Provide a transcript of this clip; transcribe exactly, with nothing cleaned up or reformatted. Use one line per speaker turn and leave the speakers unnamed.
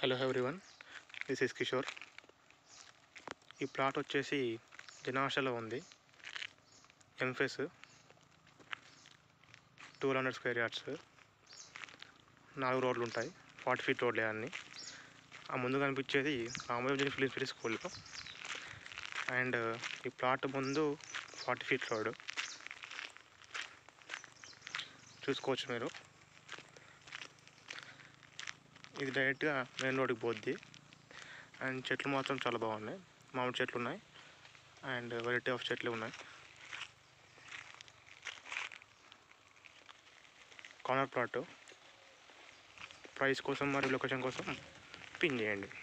Hello everyone, this is Kishore. ఈ plot వచ్చేసి జనాహర్షలో ఉంది. ఎంఫెస్ టూ హండ్రెడ్ స్క్వేర్ యార్డ్స్, నాలుగు రోడ్లు ఉంటాయి. ఫార్టీ ఫీట్ రోడ్లే అన్ని. ఆ ముందు కనిపించేది Ramoji film city school. And ఈ ప్లాట్ ముందు ఫార్టీ ఫీట్ రోడ్ చూసుకోవచ్చు మీరు. ఇది డైరెక్ట్గా మెయిన్ రోడ్కి పోద్ది. అండ్ చెట్లు మాత్రం చాలా బాగున్నాయి. మామిడి చెట్లు ఉన్నాయి అండ్ వెరైటీ ఆఫ్ చెట్లు ఉన్నాయి. Corner plot. ప్రైస్ కోసం మరియు లొకేషన్ కోసం పిన్ చేయండి.